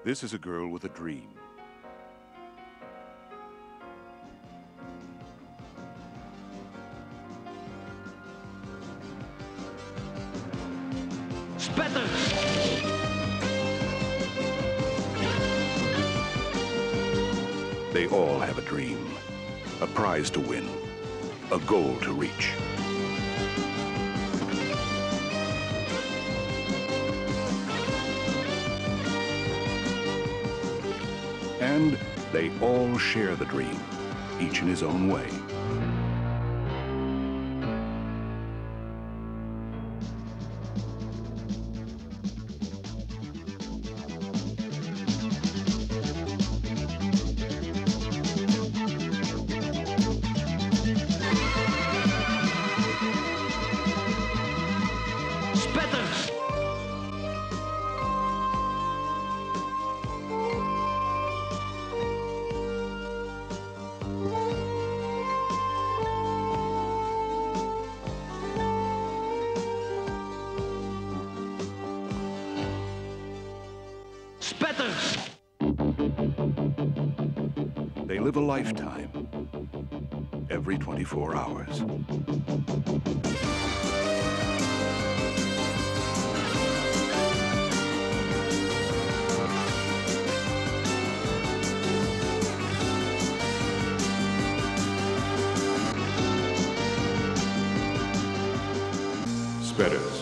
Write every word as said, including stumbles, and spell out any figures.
This is a girl with a dream. Spetters! They all have a dream, a prize to win, a goal to reach. And they all share the dream, each in his own way. Spetters! They live a lifetime, every twenty-four hours. Spetters.